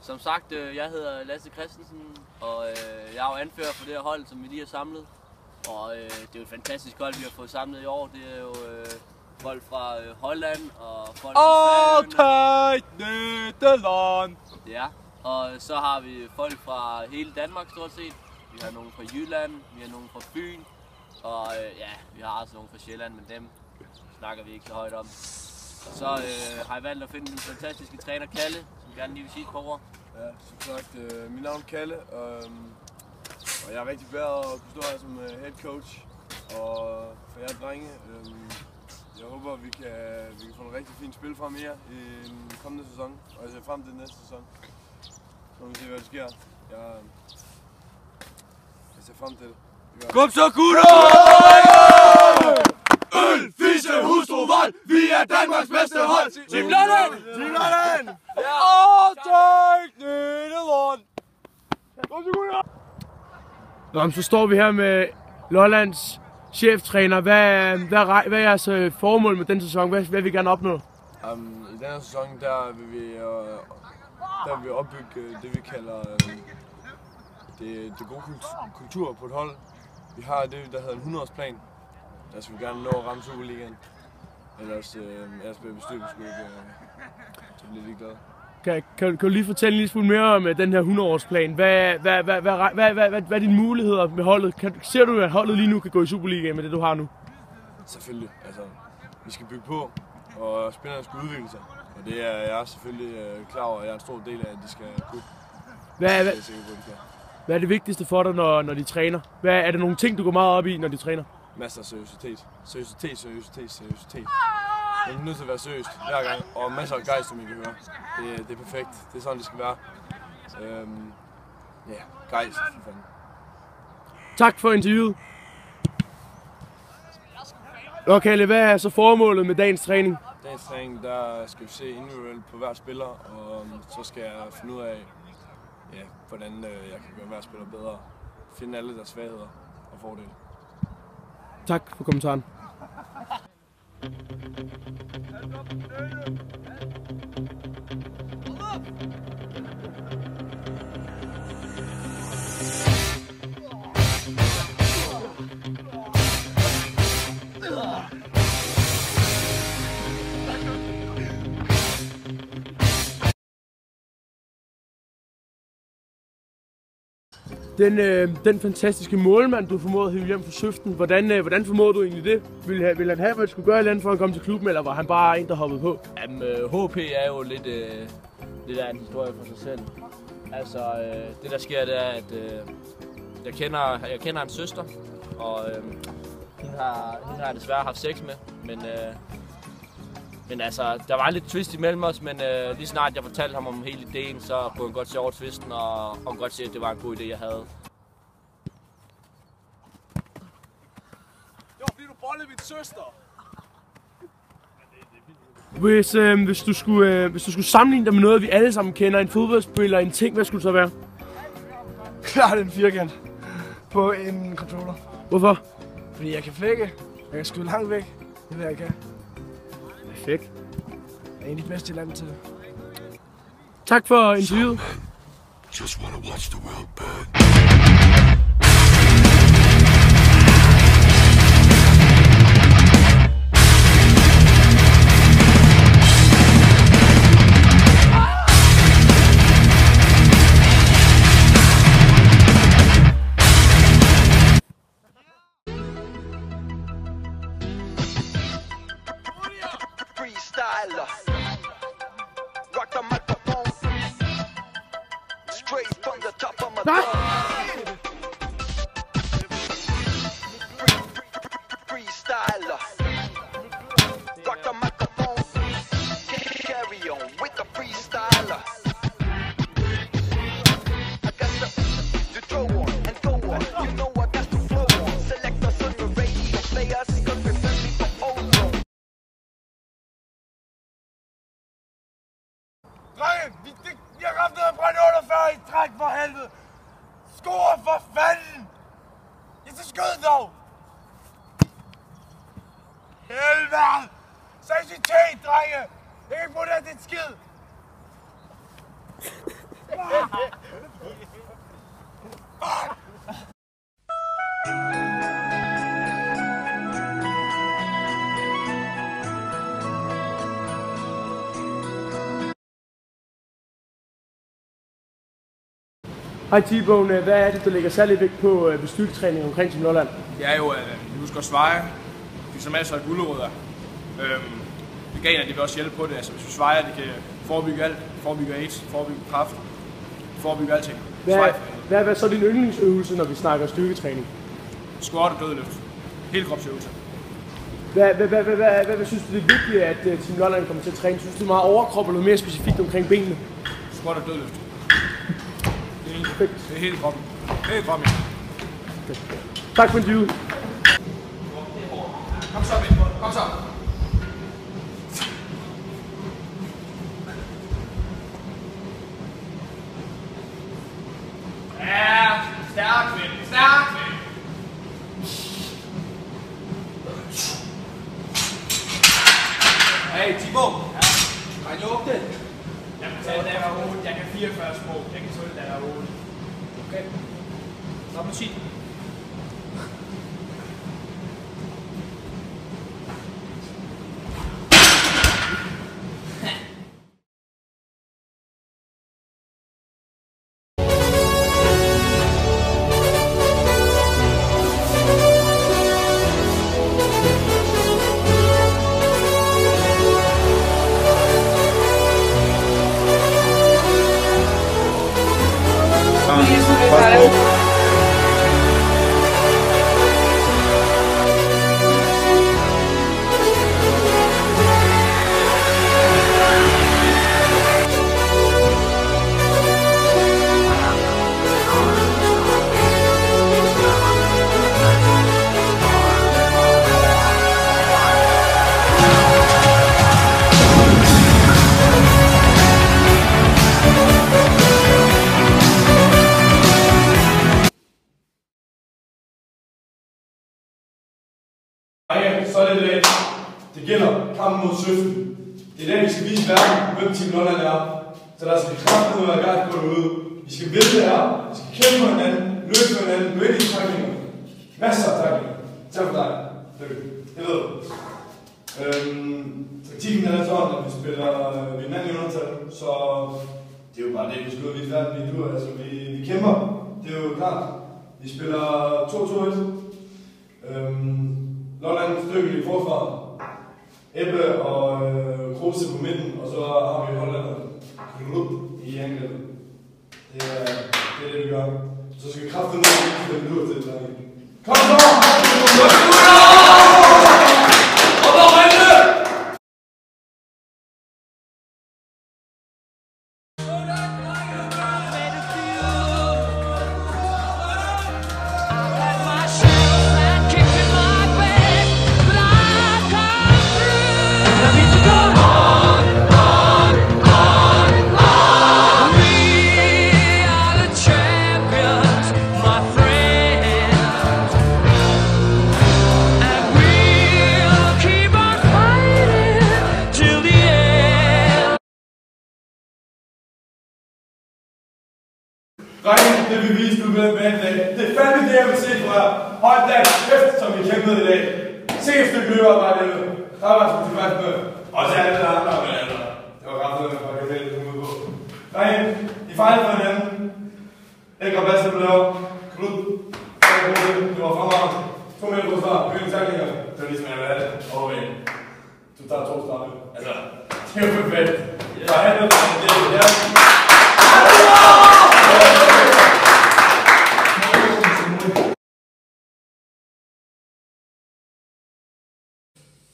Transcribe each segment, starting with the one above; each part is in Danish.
Som sagt, jeg hedder Lasse Christensen, og jeg er jo anfører for det her hold, som vi lige har samlet. Og det er jo et fantastisk hold, vi har fået samlet i år. Det er jo folk fra Holland og folk fra Nederland. Ja, og så har vi folk fra hele Danmark stort set. Vi har nogen fra Jylland, vi har nogen fra Fyn, og ja, vi har også nogen fra Sjælland, men dem snakker vi ikke så højt om. Og så har jeg valgt at finde den fantastiske træner Kalle, som gerne lige vil sige et par ord. Ja, som sagt, mit navn er Kalle, og jeg er rigtig glad at kunne stå her som head coach og for jer drenge. Jeg håber, vi kan få en rigtig fint spil frem her i den kommende sæson, og jeg ser frem til den næste sæson. Så må vi se, hvad der sker. Jeg ser frem til det. Kom så, gutter! Øl, fisse, hustru, vold! Vi er Danmarks bedste hold! Team Lolland! Team Lolland! Aftryk Nederland! Kom så, gutter! Nå, så står vi her med Lollands cheftræner. Hvad er jeres formål med den sæson? Hvad vil vi gerne opnå? I den her sæson der vil vi opbygge det, vi kalder det gode kultur på et hold. Vi har det, der hedder en 100-årsplan. Der skal vi gerne nå at ramme Superligaen. Ellers bliver bestyrelsen sgu ikke så bliver ligeglad. Kan du lige fortælle en lille smule mere om den her 100-årsplan? Hvad er dine muligheder med holdet? Ser du, at holdet lige nu kan gå i Superligaen med det, du har nu? Selvfølgelig. Altså, vi skal bygge på, og spillerne skal udvikle sig. Og det er jeg selvfølgelig klar over, og jeg er en stor del af, at de skal kunne. Hvad er det vigtigste for dig, når de træner? Er det nogle ting, du går meget op i, når de træner? Masser af seriøsitet. Seriøsitet. Man er nødt til at være seriøst hver gang, og masser af gejst, som I kan høre. Det er perfekt. Det er sådan, det skal være. Ja, gejst, for fanden. Tak for interviewet. Okay, hvad er så formålet med dagens træning? Dagens træning, der skal vi se individuelt på hver spiller, og så skal jeg finde ud af, ja, hvordan jeg kan gøre hver spiller bedre. Finde alle deres svagheder og fordele. Tak for kommentaren. Den fantastiske målmand, du formåede at hive hjem fra Søften, hvordan formåede du egentlig det? Ville han have, hvad du skulle gøre et eller andet for at komme til klubben, eller var han bare en, der hoppede på? Jamen, HP er jo lidt af en historie for sig selv. Altså, det der sker, det er, at jeg kender hans søster, og hende har jeg desværre haft sex med, men altså, der var lidt twist imellem os, men lige snart jeg fortalte ham om hele ideen, så kunne han godt se over twisten, og godt se, at det var en god idé, jeg havde. Jo, fordi du bollede min søster! Hvis du skulle sammenligne dig med noget, vi alle sammen kender, en fodboldspiller, en ting, hvad skulle det så være? Klart en firkant på en controller. Hvorfor? Fordi jeg kan flække, jeg kan skyde langt væk, det ved jeg kan. Perfekt. Jeg er en af de bedste i landet til det. Tak for interviewet. Just wanna watch the world burn. Freestyler, rock the microphone, straight from the top of my dome. Freestyler, rock the microphone, carry on with the freestyler. I got to throw on and go on, you know I got to flow on. Select us on the radio, play us, cause we're friendly for ozone. Drenge, vi har ramt ned og brændt 48 i træk for helvede! Score for fanden! Ja, så skød dog! Helvede! Seriøsitet, drenge! Jeg kan ikke bruge det her til et skid! Hej T-Bone, hvad er det, du lægger særlig vægt på ved styrketræning omkring Team Lolland? Det er jo, at vi husker at sveje. Vi så masser af gulerødder. Veganer, de vil også hjælpe på det. Altså, hvis vi svejer, det kan forebygge alt. Forebygge AIDS, forebygge kræft, forebygge alting. Hvad er så din yndlingsøvelse, når vi snakker styrketræning? Squat og dødløft. Hele kropsøvelse. Hvad synes du, det er vigtigt, at Team Lolland kommer til at træne? Synes du, det er meget overkrop eller mere specifikt omkring benene? Squat og dødløft. Det er hele kroppen. Hele kroppen. Okay. Tak for interviewet. Kom så, Benny. Kom så. Ja, stærkt, Benny. Stærkt, Benny. Hey, Timo. Ja. Kan du åbne det? Jeg kan tage der 8. Jeg kan 44 små. Jeg kan tåle der 8. Okay. Så må 10. Så er det det gælder kampen mod søften. Det er den, vi skal vise verden, hvem Team Lolland er. Så der skal vi kraftigt ud af gang på derude. Vi skal vælge det her. Vi skal kæmpe for hinanden, løbe for hinanden, løbe i taklinger. Masser af taklinger. Tak for dig. Det ved du. Taktikken er sådan, at vi spiller hinanden i undertal, så det er jo bare det, vi skal ud og vise verden lige nu. Altså, vi kæmper. Det er jo klart. Vi spiller 2-2-1. Lolland stykke i forsvaret. Ebbe og Kruse på midten, og så har vi Holland og i angrebet. Det er det, vi gør. Så skal vi kraftigt ned og lure til det. Kom så! Drenge, det vi vise nu med en dag. Det er fandme det, jeg vil se fra jer. Hold da kæft, som vi kæmpede i dag. Se et stykke løbearbejde hjemme. Der var sgu tilfreds med. Og til alle der andre med andre. Det var ret noget, man kan vælge ud på. Drenge, I fejler for hinanden. Lækker plads til at lave. Knud. Det var fremragende. 2 meter på start. Bygge taklinger. Det var ligesom jeg vil have det. Overvæg. Du tager 2 starter. Altså, det er jo perfekt. Der er handlet på det. Ja.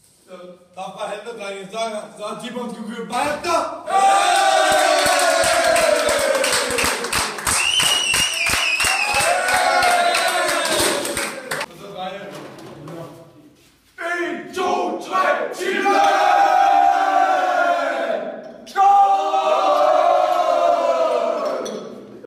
Der er bare helvede, drenge. Så er T-Bone skal købe bare efter.